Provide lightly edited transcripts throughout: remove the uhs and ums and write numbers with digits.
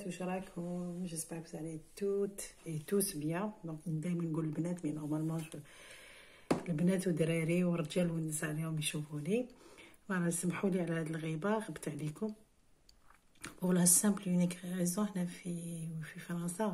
واش راكم؟ جيسبر que vous allez toutes et tous bien. دونك دائما نقول البنات مي نورمالمون البنات والدراري والرجال والنساء اليوم يشوفوني. وانا سمحوا لي على هذه الغيبه، غبت عليكم ولا سامبل يونيك ريزون. هنا في فرنسا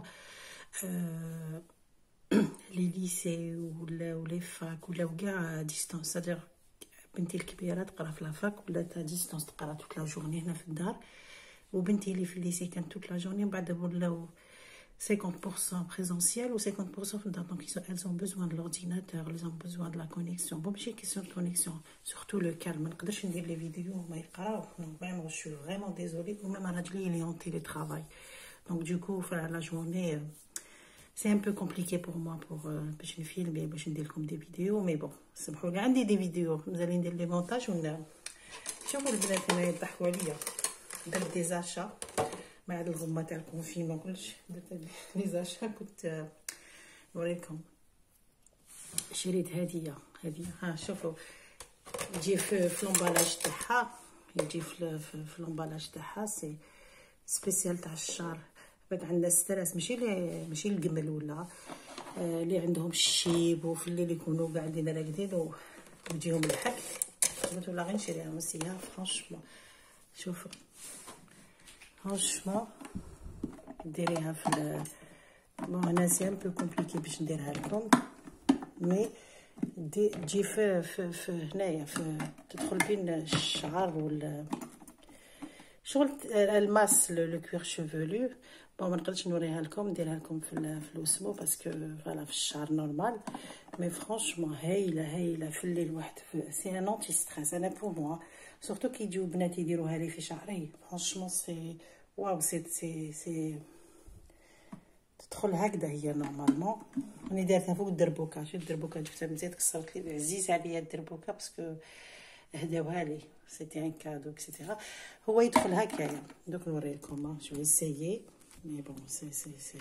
لي ليسي ولا لي فاك ولاو كاع ديستونس، صدير بنتي الكبيره تقرا في لافاك ولا تا ديستونس تقرا توت لا جورني هنا في الدار، وبنتي اللي في الليسي كانت توت لا جورني. بعد ولاو 50% présentiel ou 50% في الدار. دونك elles ont besoin de l'ordinateur, elles ont besoin de la connexion. bon ماشي كيسيون كونيكسيون، surtout le calme. ما نقدرش ندير لي فيديو وما يقراو. vraiment je suis vraiment désolée. ومام راجلي اللي en télétravail, donc du coup faire la journée c'est un peu compliqué pour moi pour باش نفيلم باش ندير لكم دي فيديو. مي بون سمحوا لي، عندي دي فيديو مازال ندير لي مونتاج. شوفوا البنات هنا يضحكوا عليا، درت دي زاشا مع هاد الغمه تاع الكونفينمون كلش. درت لي زاشا كنت نوريكم. شريت هديه ها شوفوا، يجي في لومبالاج تاعها، يجي في لومبالاج تاعها سي سبيسيال تاع الشهر. بعد عندنا ستريس ماشي الجمل ولا اللي عندهم الشيب وفي الليل يكونوا قاعدين راقدين ويجيهم الحك. قلت ولا غير نشريها مسيها فرانشمون. شوفوا فرانشمون ديريها في بون انا سي ان بو كومبليكي باش نديرها لكم، مي تجي في هنايا تدخل بين الشعر وال شغل الماس لو كوير شوفولو. بون ما نقدرش نوريها لكم، نديرها لكم في الوسمو باسكو فوالا في الشعر نورمال. مي فرانشمون هايله في الليل واحد سي ان انتي ستريس. انا بور موا سورتو كي يجيو بنات يديروها لي في شعري فرانشمون سي واو. سي تدخل هكذا هي نورمالمون. راني دارتها فوق الدربوكه. شوف الدربوكه جبتها مزيان كسرت لي، عزيز عليا الدربوكه باسكو هداوها لي، سيتي ان كادو اكسيتيرا. هو يدخل هكايا. دوك نوريكم شويه سيي مي بون سي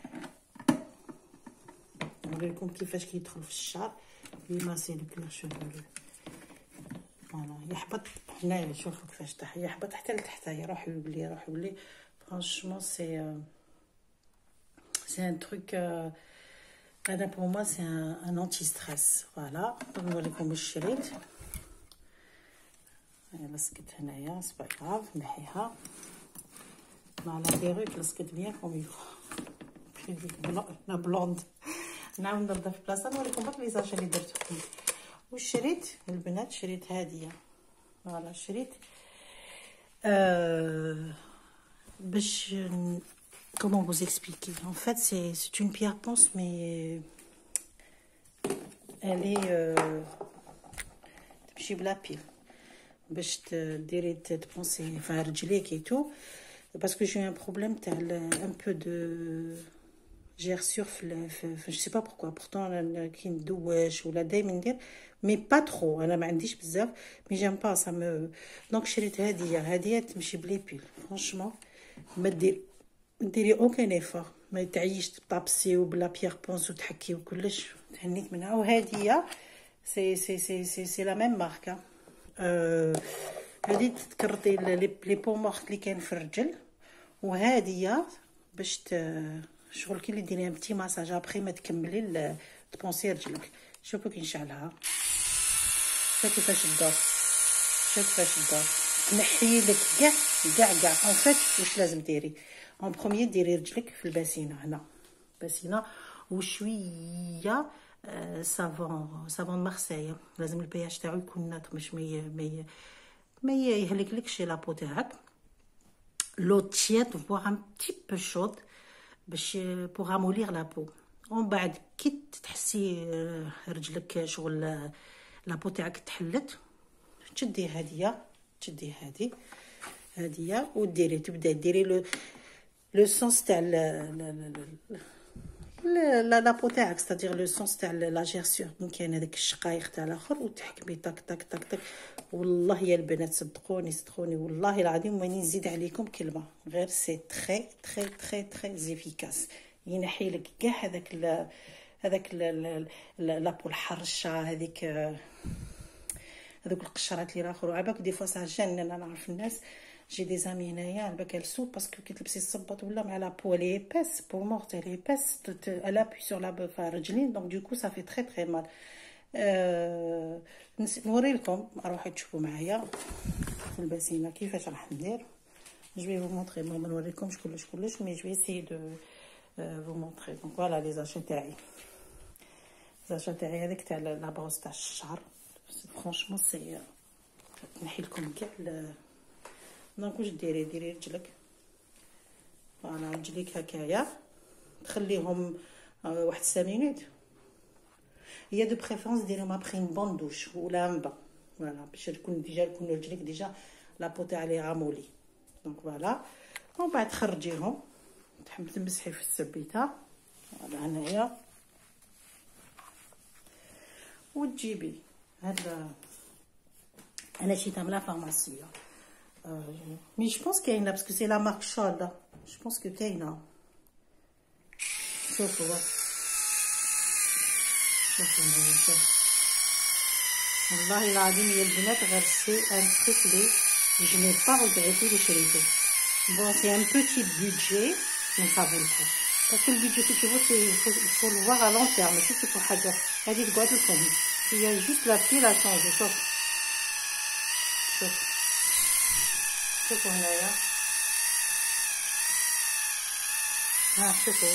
نوريكم كيفاش كيدخل في الشعر ليماسي لو كلير شوفولو. فوالا يحبط هنايا، شوفوا كيفاش طاح، يحبط حتى لتحت. يروح يولي فرانشمون سي ان تروك. انا بور موا سي ان انتي ستريس. فوالا نوريكم واش شريت. لصقت هنايا سبا غاف، نحيها مع لا بيروك. لصقت بيان كوم انا بلوند. نعاود نرد في بلاصه نوريكم برك لي زاشا اللي درتهم. واش شريت البنات؟ شريت هديه. فوالا شريت باش comment vous expliquer. En fait c'est une pierre ponce mais elle est تمشي بلا بيل باش ديري تبونسي في رجليك اي تو باسكو جي ان بروبليم تاع ان بو دو جيرسور في جو سي با بوركوا. بورتون كي ندوش ولا دائما ندير مي با ترو. انا ما عنديش بزاف مي جيم با سا مو. دونك شريت هديه تمشي بلي بيل. فرانشمون ما ديري اوكان ايفور، ما تعيش طابسي وبلا بيير بونس وتحكي وكلش. تهنيت منها. وهديه سي لا ميم ماركه. هذه تكرطي لي بومورت اللي كاين في الرجل، وهذه باش شغل كي اللي ديريها بتي ماساج ابري ما تكملي تبونسي رجلك. شوفوا كي نشعلها شوفوا كيفاش تدور، شوفوا كيفاش تدور. تنحي لك كاع اون فيت. واش لازم ديري؟ اون بروميير ديري رجلك في الباسينه هنا، باسينه وشويه صابون مارسيل. لازم البياج تاعو يكون ناتر باش ما يهلكلكش لابو تاعك. لو تيات فوغ ان بتي بو شود باش بوغ امولير لابو. ومن بعد كي تحسي رجلك شغل لابو تاعك تحلت، تشدي هديه وديري تبدا ديري لو سونس تاع لا بو تاعك، ستادير لو سونس تاع لا جيرسور من كاين هذاك الشقايق تاع الاخر، وتحكمي طك طك طك طك. والله يا البنات صدقوني والله العظيم ماني نزيد عليكم كلمه غير سي تري تري تري تري زيفيكاس. ينحي لك كاع هذاك لابو الحرشه هذوك القشرات اللي راخر. وعباك دي فوا سا جن. انا نعرف الناس جي دي زامي هنايا على بالك السو باسكو كي تلبسي الصباط ولا مع لا بو لي ايباس بو مورت لي ايباس elle appuie sur la رجلين دونك دوكو ça fait très très mal. نوري لكم روحوا تشوفوا معايا في البسيمه كيفاش راح ندير. جو vais vous montrer ما نوريكمش كلش مي جو vais essayer de vous montrer. دونك فوالا لي زاشي تاعي هذيك تاع لا بروس تاع الشعر فرانشمون سي نحي لكم كاع. دونك واش ديري رجلك فوالا رجليك هكايا تخليهم واحد 5 مينوت. هي دو بريفيرونس ديرهم ابخي اون بون دوش ولا ان با فوالا باش تكون رجليك ديجا لا بو تاعي رامولي. دونك فوالا ومن بعد تخرجيهم تحب تمسحي في السبيته فوالا هنايا وتجيبي هذا. انا شريتها من لا فارماسيه مي جو بونس كاينه باسكو سي لا مارك شول جو بونس كو كاينه. شوفوا والله العظيم يا البنات غير سي ان تريك لي جو ني با ريغريتي لي شريته. بون سي ان بوتي بودجي مي صافي الكو باسكو البودجي كي تشوفو فو لو فوار ا لون تيرم ماشي تشوفو حاجه هادي تقعد لكم هي جوست لا بي لا شونجي. شوفوا هنايا ها شوفوا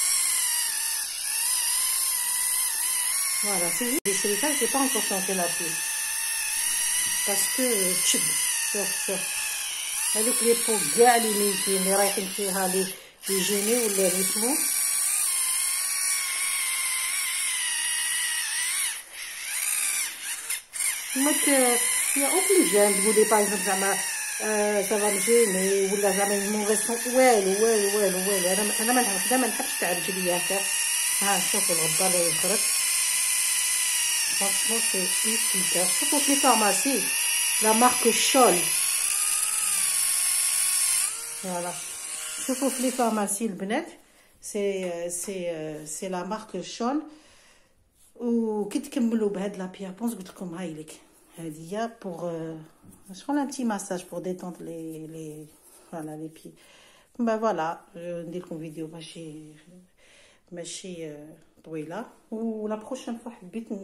فوالا سي دي شريطات سي با انكور شونجي لا بي باسكو تشد. شوف هذوك لي بو كاع لي ميتين اللي رايحين فيها لي جيني ولا ريتمو ماك يا اوكي جان تقولي باغ اكزومبل زعما سافا مجيني ولا زعما مون ريسون والو انا ما نحبش تاع رجليا هكا. ها شوفوا الغبار اللي يخرج فرانشمون سي ايفيكاس. شوفوا في لي فارماسي لا مارك شول فوالا شوفوا في لي فارماسي البنات سي لا مارك شول. وكي تكملوا بهاد لا بيابونس قلت لكم هاي لك هذه هي بور شغل ان بتي ماساج بور ديتونت لي فوالا لي بي. با فوالا ندير لكم فيديو ماشي طويله. ولا بروشين فوا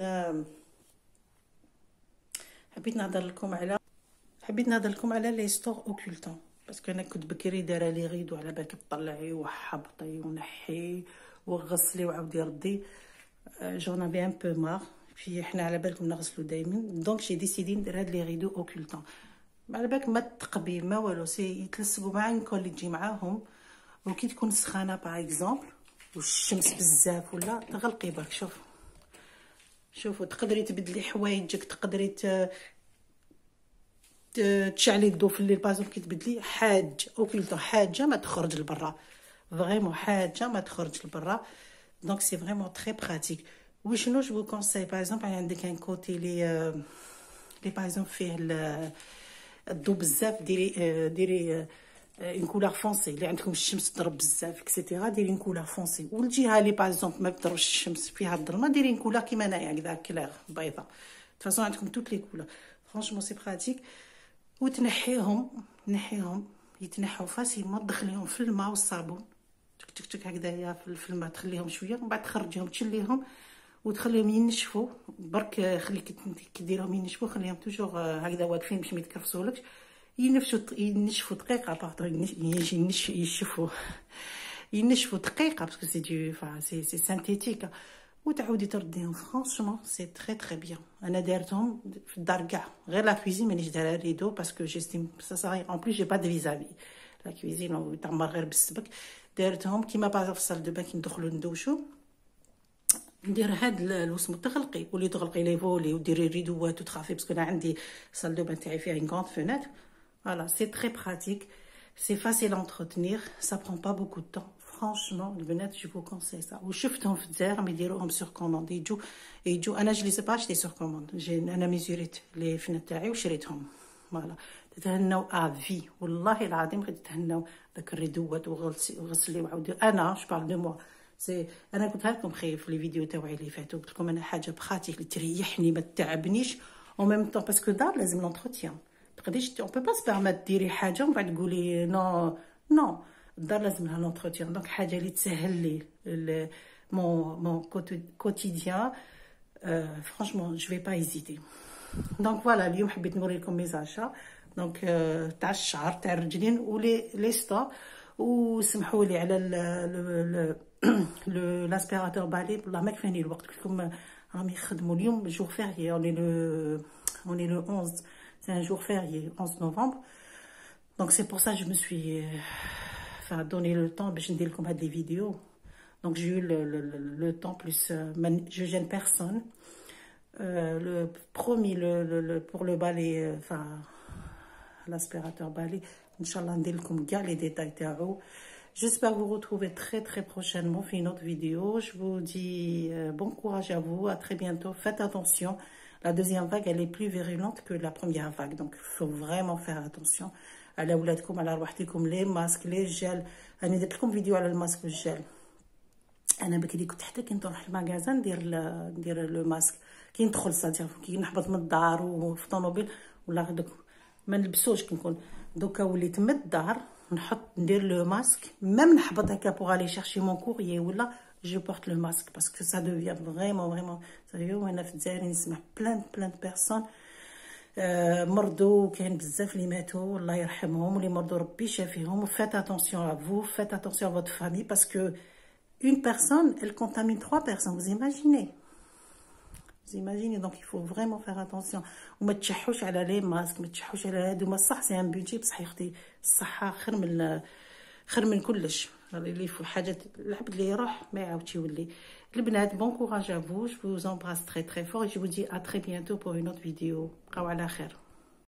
حبيت نهضر لكم على لي ستور اوكولتون باسكو انا كنت بكري دايره لي غيدو على بالك تطلعي وحبطي ونحي وغسلي وعاودي ردي. j'en avais un peu marre puis حنا على بالكم نغسلو دائما دونك جي ديسيدي ندير هاد لي ريدو اوكولتون على بالك ما تقبي ما والو سي يتلصقوا مع الكول اللي تجي معاهم. وكي تكون سخانه باغ اكزومبل والشمس بزاف ولا تغلقي برك. شوفوا تقدري تبدلي حوايجك تقدري تشعلي الضو في الليل باغ كي تبدلي اوكولتون حاجه ما تخرج لبرا فريمون حاجه ما تخرج لبرا. دونك سي فريمون تري براتيك. وشنو جو كونساي باغ اكزومبل عندك ان كوتي لي باغ اكزومبل فيه الضو بزاف ديري اون كولور فونسي اللي عندكم الشمس تضرب بزاف اكسيتيرا ديري اون كولور فونسي. والجهه اللي باغ اكزومبل ما تضربش الشمس فيها الظلمه ديري اون كولور كيما انايا هكذا كلير بيضاء. فاصون عندكم توت لي كولور فرانشمون سي براتيك. وتنحيهم يتنحوا فاسيلمون تدخليهم في الماء والصابون تك تك هكذايا في الماء تخليهم شويه ومن بعد تخرجيهم تشليهم وتخليهم ينشفوا برك. خليك كي ديرهم ينشفوا خليهم توجور هكذا واقفين باش ما يتكرفسولكش ينشفوا دقيقه باردون ينشفوا دقيقه باسكو سي دو سي سانتيتيك. وتعاودي ترديهم فرانشمون سي تري تري بيان. انا دارتهم في الدار كاع غير لا كويزين مانيش دايره ريدو باسكو جيستيم سا صاي اون بليس جي با دو فيزافي لا كويزين تعمر غير بالسبك. دارتهم كيما باغ في صال دو بان كي ندخلو ندوشو ندير هاد الوسمو تغلقي ولي تغلقي لي فولي وديري ريدوات وتخافي باسكو انا عندي صال دو بان تاعي فيها اون غراند فونيتر. فوالا سي تري براتيك سي فاسيل انتروتينير سا برون با بوكو دو طون فرانشمون البنات جو فو كونساي سا. وشفتهم في الجزائر يديروهم سور كوموند يجو انا جو لي سي با شتي سور كوموند انا ميزوريت لي فينات تاعي وشريتهم. فوالا تتهناو افي والله العظيم غادي تتهناو داك الريدوات وغسلي وعاودي. انا جو بارل دو موا سي انا قلتها لكم خير في لي فيديو تاعي اللي فاتوا قلت لكم انا حاجه براتيك اللي تريحني ما تتعبنيش او ميم طون باسكو دار لازم لونتروتيان تقدريش، on peut pas se permettre ديري حاجه ومن بعد تقولي نو نو. الدار لازم لها لونتروتيان. دونك حاجه اللي تسهل لي mon quotidien. Franchement je vais pas hésiter. دونك فوالا اليوم حبيت نوريكم مي زاشا. دونك تاع الشعر تاع الرجلين ولي لي ستوب. وسمحوا لي على لاسبيراتور بالي والله ما كفاني الوقت. قلت لكم راهم يخدموا اليوم جور فيريي. on est le 11, c'est un jour férié, 11 novembre. Donc c'est pour ça que je me suis donné le temps باش ندير لكم هاد لي فيديو. Donc j'ai eu le temps plus je gêne personne. Le promis pour le balai, l'aspirateur balai, Inch'Allah ندير لكم كاع les détails تاعو. J'espère vous retrouver très très prochainement pour une autre vidéo. Je vous dis bon courage à vous, à très bientôt. Faites attention, la deuxième vague elle est plus virulente que la première vague, donc il faut vraiment faire attention. على ولادكم على رواحتكم. لي ماسك لي جل. انا درت لكم فيديو على الماسك والجل. انا بكري كنت حتى كي نروح المغازان ندير لو ماسك كي ندخل صادير كي نحبط من الدار وفي الطوموبيل ولا غدك ما نلبسوش كي نكون. دوكا وليت من الدار ندير لو ماسك ميم نحبط هكا بوغ الي شيرشي مون كوريي ولا جو بورت لو ماسك باسكو سا دوفيان فريمون سيريو. وانا في الجزائر نسمع بلان بيرسون مرضوا. كاين بزاف اللي ماتوا الله يرحمهم واللي مرضوا ربي يشافيهم. فات اتونسيون ا فو, faites attention à votre famille parce que une personne elle contamine 3 personnes. Vous imaginez donc il faut vraiment faire attention. وما تشحوش على لي ماسك, ما تشحوش على هادو. ما صح سي ان بودجي بصح يا اختي الصحه خير من كلش. اللي في حاجه العبد اللي يروح ما يعاودش يولي. البنات bon courage à vous, je vous embrasse très très fort et je vous dis à très bientôt pour une autre vidéo. بقاو على خير.